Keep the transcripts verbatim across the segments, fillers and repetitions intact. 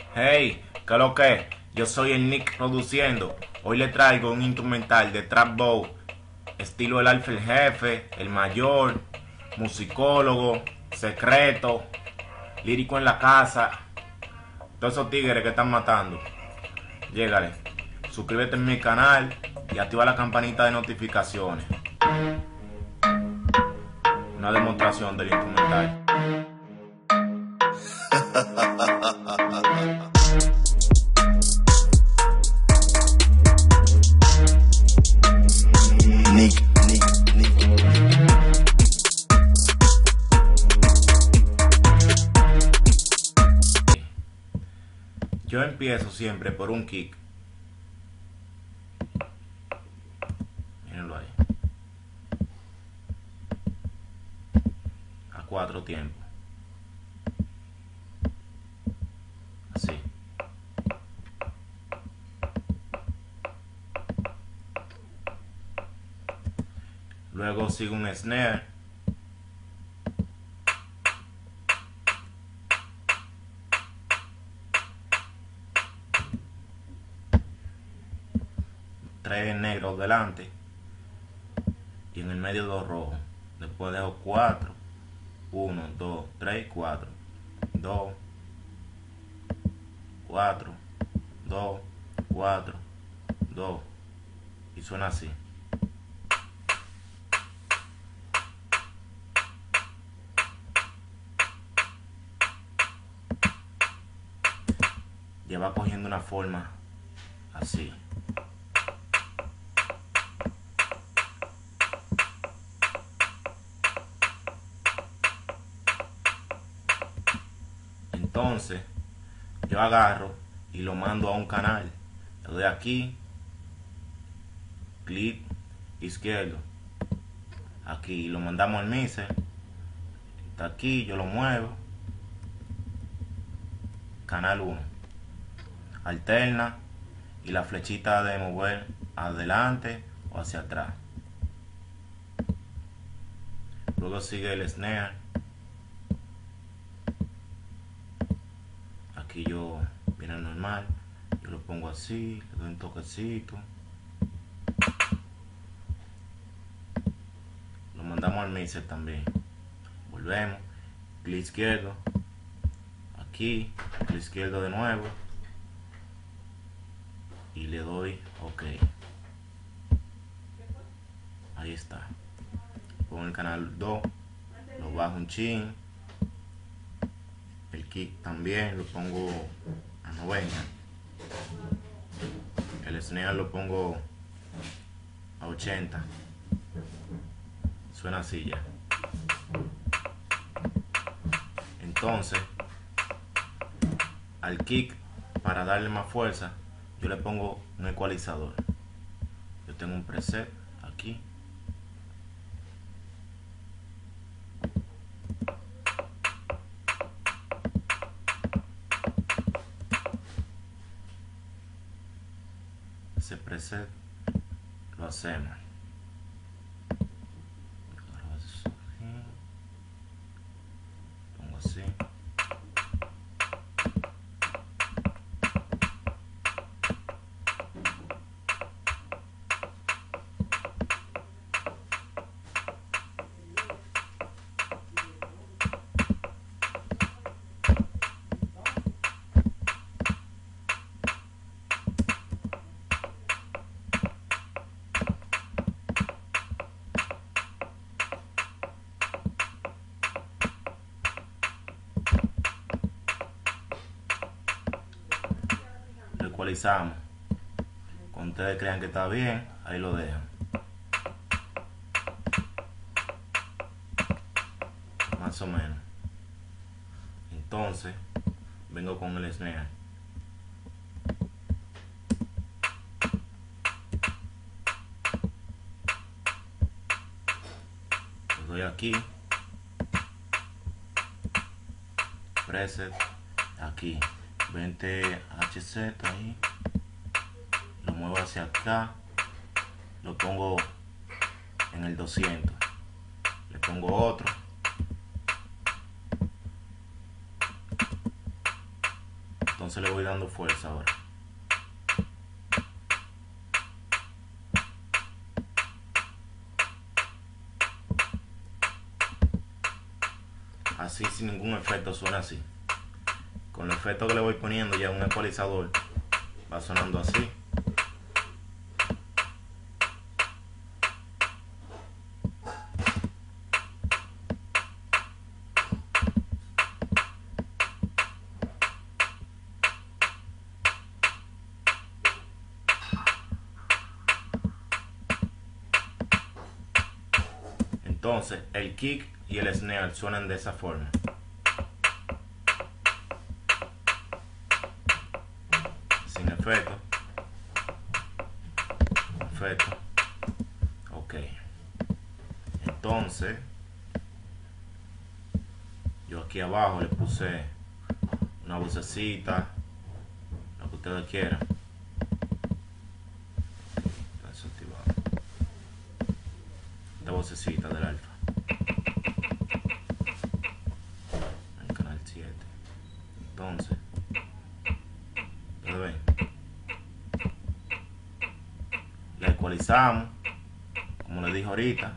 Hey, ¿qué lo que? Yo soy el Nick produciendo. Hoy le traigo un instrumental de Trap Bow, estilo el Alfa el Jefe, el Mayor, musicólogo, secreto, lírico en la casa. Todos esos tigres que están matando. Llégale, suscríbete en mi canal y activa la campanita de notificaciones. Una demostración del instrumental. Nick, Nick, Nick. Yo empiezo siempre por un kick. Mírenlo ahí. A cuatro tiempos. Así. Luego sigue un snare. Tres negros delante. Y en el medio dos rojos. Después dejo cuatro. Uno, dos, tres, cuatro. Dos. Cuatro. Dos. Cuatro. Dos. Y suena así. Ya va cogiendo una forma así. Entonces yo agarro y lo mando a un canal. Le doy aquí, clic izquierdo, aquí lo mandamos al mixer. Está aquí, yo lo muevo. Canal uno. Alterna y la flechita de mover adelante o hacia atrás. Luego sigue el snare. Aquí yo viene normal. Yo lo pongo así, le doy un toquecito. Lo mandamos al mixer también. Volvemos. Clic izquierdo. Aquí, clic izquierdo de nuevo. Y le doy OK. Ahí está. Pongo el canal dos. Lo bajo un chin. El kick también lo pongo a noventa. El snare lo pongo a ochenta. Suena así ya. Entonces, al kick, para darle más fuerza, yo le pongo un ecualizador. Yo tengo un preset aquí. Ese preset lo hacemos. Pongo así. Lo ecualizamos. Cuando ustedes crean que está bien, ahí lo dejan. Más o menos. Entonces, vengo con el snare. Le doy aquí. Preset. Aquí. veinte H Z ahí. Lo muevo hacia acá. Lo pongo en el doscientos. Le pongo otro. Entonces le voy dando fuerza ahora. Así, sin ningún efecto, suena así. Con el efecto que le voy poniendo ya un ecualizador, va sonando así. Entonces el kick y el snare suenan de esa forma. Sin efecto. Efecto. Ok. Entonces yo aquí abajo le puse una vocecita, lo que ustedes quieran. Esta vocecita del alfa. El canal siete. Entonces, ¿ustedes ven? La ecualizamos, como les dije ahorita.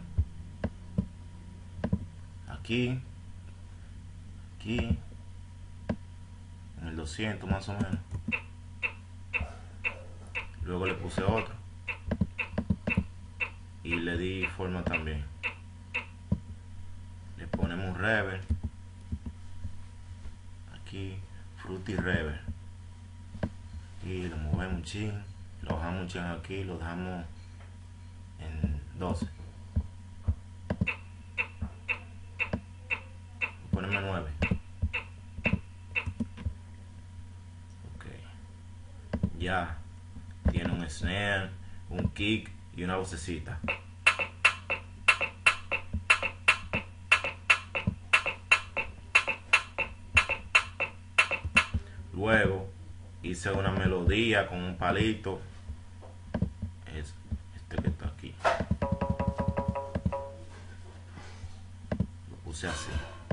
Aquí, aquí, en el doscientos más o menos. Luego le puse otro y le di forma también. Le ponemos un reverb aquí, fruity reverb, y lo movemos un chin, lo bajamos un chin aquí, lo dejamos en doce. Ponemos nueve. Ok, ya tiene un snare, un kick y una vocecita. Luego hice una melodía con un palito, es este que está aquí, lo puse así.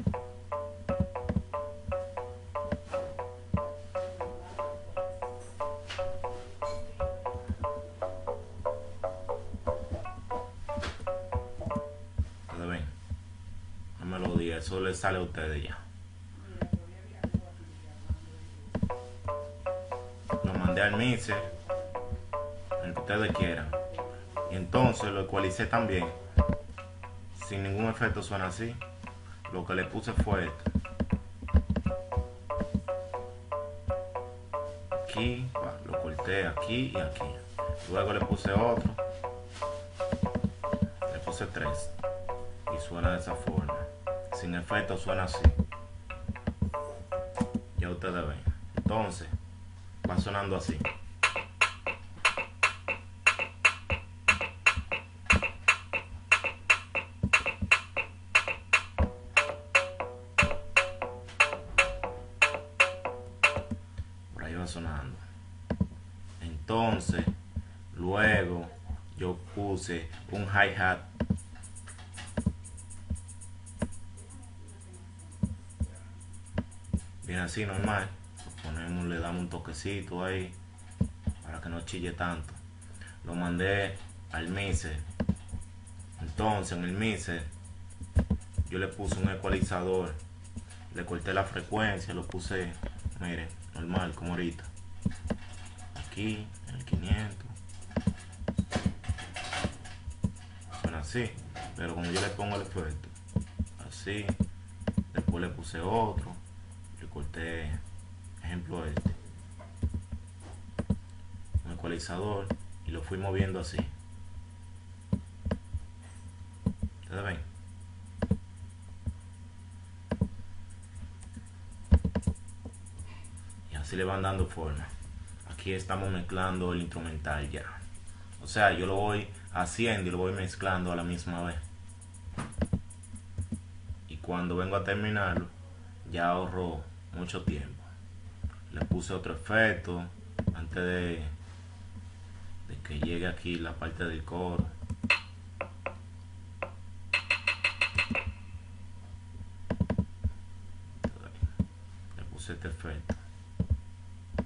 ¿Ustedes ven? Una melodía, eso les sale a ustedes ya. Lo mandé al mixer, el que ustedes quieran, y entonces lo ecualicé también. Sin ningún efecto suena así. Lo que le puse fue esto. Aquí, lo corté aquí y aquí. Luego le puse otro. Le puse tres. Y suena de esa forma. Sin efecto suena así. Ya ustedes ven. Entonces, va sonando así. Por ahí va sonando. Entonces, luego yo puse un hi-hat. Bien así, normal. Ponemos, le damos un toquecito ahí para que no chille tanto. Lo mandé al mixer. Entonces en el mixer yo le puse un ecualizador, le corté la frecuencia, lo puse, miren, normal como ahorita, aquí en el quinientos, suena así. Pero cuando yo le pongo el efecto así, después le puse otro, le corté, ejemplo este, un ecualizador, y lo fui moviendo así. ¿Ustedes ven? Y así le van dando forma. Aquí estamos mezclando el instrumental ya. O sea, yo lo voy haciendo y lo voy mezclando a la misma vez. Y cuando vengo a terminarlo, ya ahorro mucho tiempo. Le puse otro efecto antes de, de que llegue aquí la parte del coro. Le puse este efecto.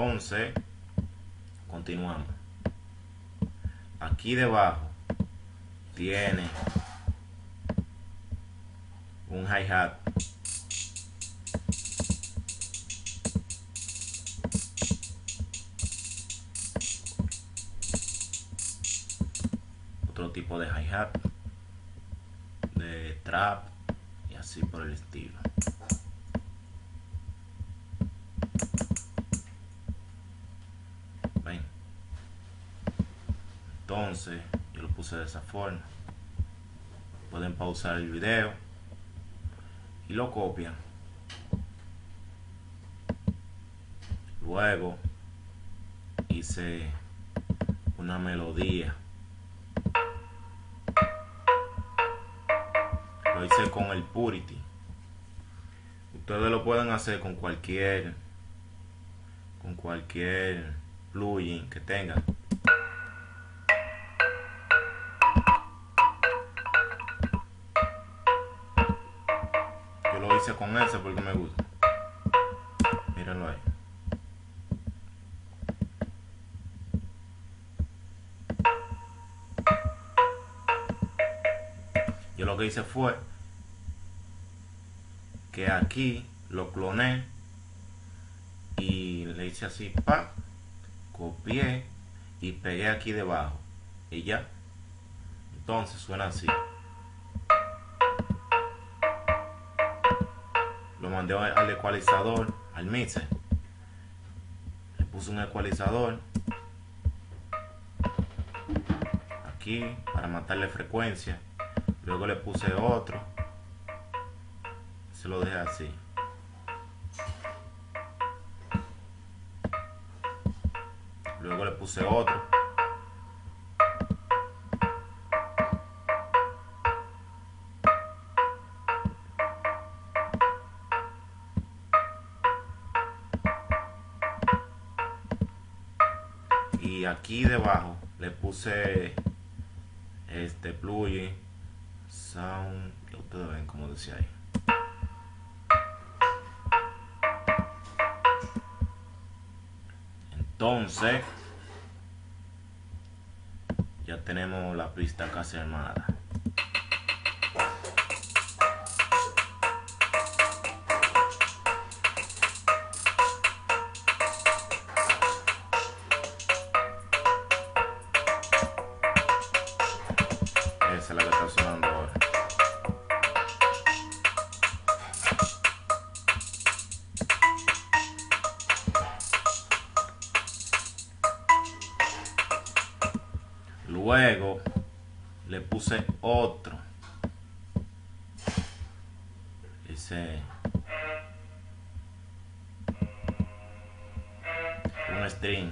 Entonces continuamos. Aquí debajo tiene un hi-hat. Otro tipo de hi-hat, de trap y así por el estilo. ¿Ven? Entonces yo lo puse de esa forma. Pueden pausar el video y lo copian. Luego hice una melodía. Lo hice con el Purity. Ustedes lo pueden hacer con cualquier con cualquier plugin que tengan. Yo lo hice con ese porque me gusta. Mírenlo ahí. Yo lo que hice fue que aquí lo cloné y le hice así, pa, copié y pegué aquí debajo y ya. Entonces suena así. Lo mandé al ecualizador, al mixer. Le puse un ecualizador aquí para matarle frecuencia. Luego le puse otro. Se lo dejé así. Luego le puse otro. Y aquí debajo le puse este plugin sound, que ustedes ven como decía ahí. Entonces ya tenemos la pista casi armada. Esa es la que está sonando ahora. Luego le puse otro. Hice un string.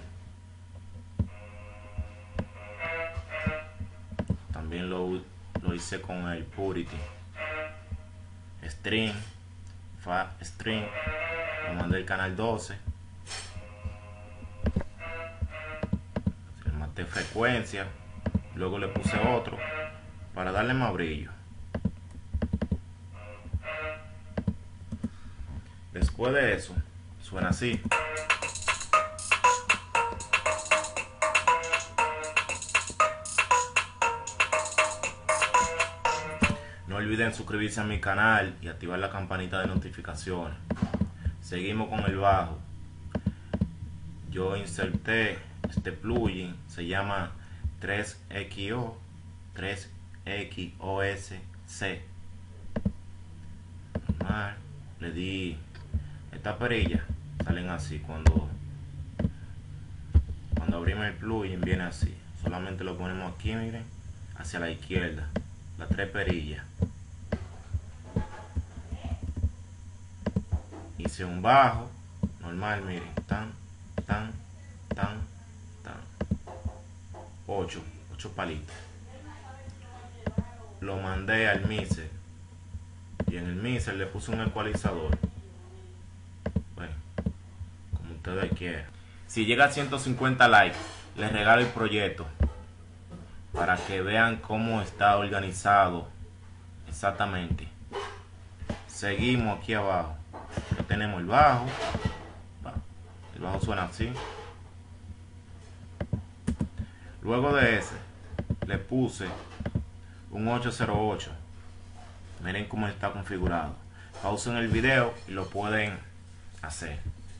También lo, lo hice con el Purity. String, fa string. Lo mandé al canal doce. Le maté frecuencia. Luego le puse otro para darle más brillo. Después de eso, suena así. No olviden suscribirse a mi canal y activar la campanita de notificaciones. Seguimos con el bajo. Yo inserté este plugin, se llama tres X O, tres X O S C. Normal. Le di esta perilla, salen así cuando cuando abrimos el plugin, viene así. Solamente lo ponemos aquí, miren, hacia la izquierda, las tres perillas. Hice un bajo normal, miren, tan tan tan tan ocho palitos. Lo mandé al mixer y en el mixer le puse un ecualizador. Bueno, como ustedes quieran. Si llega a ciento cincuenta likes, les regalo el proyecto para que vean cómo está organizado exactamente. Seguimos aquí abajo. Ya tenemos el bajo. El El bajo suena así. Luego de ese, le puse un ocho cero ocho. Miren cómo está configurado. Pausen el video y lo pueden hacer.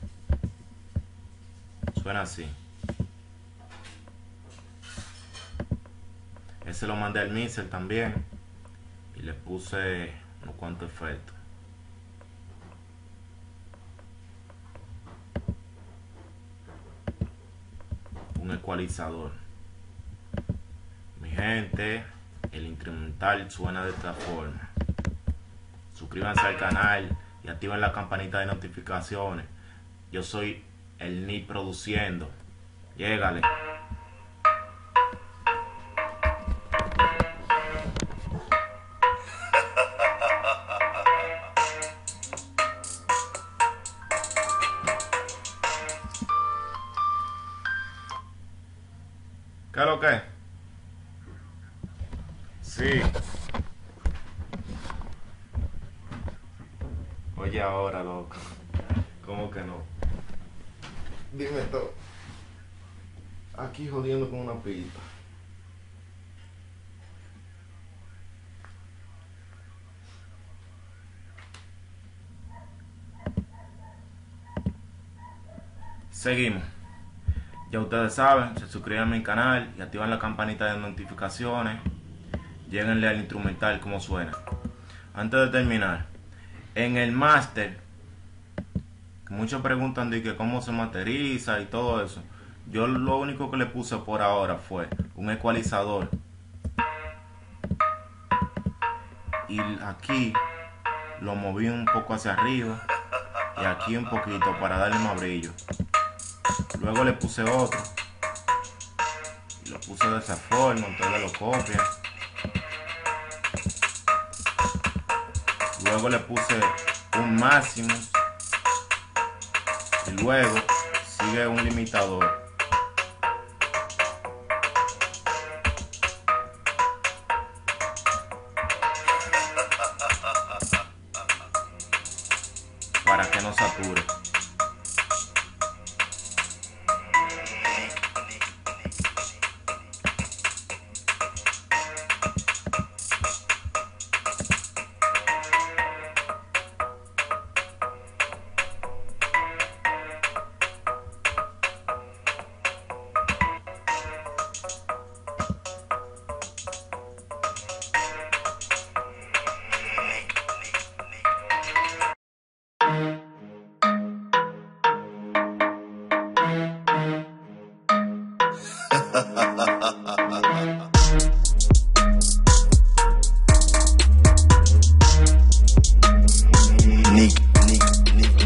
Suena así. Ese lo mandé al mixer también y le puse unos cuantos efectos. Un ecualizador. Mi gente, el instrumental suena de esta forma. Suscríbanse al canal y activen la campanita de notificaciones. Yo soy el Nick produciendo. Llégale. ¿Qué es lo que? Sí. Oye ahora, loco. ¿Cómo que no? Dime todo. Aquí jodiendo con una pista. Seguimos. Ya ustedes saben, se suscriben a mi canal y activan la campanita de notificaciones. Lléguenle al instrumental como suena. Antes de terminar, en el máster, muchos preguntan de que cómo se masteriza y todo eso. Yo lo único que le puse por ahora fue un ecualizador. Y aquí lo moví un poco hacia arriba y aquí un poquito para darle más brillo. Luego le puse otro y lo puse de esa forma, ustedes lo copian. Luego le puse un máximo y luego sigue un limitador. Para que no sature. Nick, Nick, Nick.